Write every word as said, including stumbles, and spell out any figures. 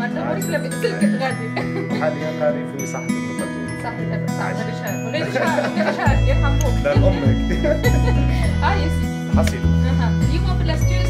غادي لا سلكت غادي. حاليا قاري في صحة المقدمة. صحة صعب غير شهر غير شهر غير شهر يرحم فوق. لا لأمك. اه يا سيدي. حصيل. اليوم في الاستوديو